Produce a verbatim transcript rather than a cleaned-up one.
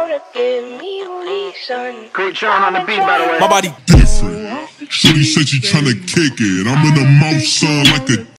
Coach Sean on the beat, by the way. My body different. Shorty said she tryna kick it. I'm in the mouth, son, like a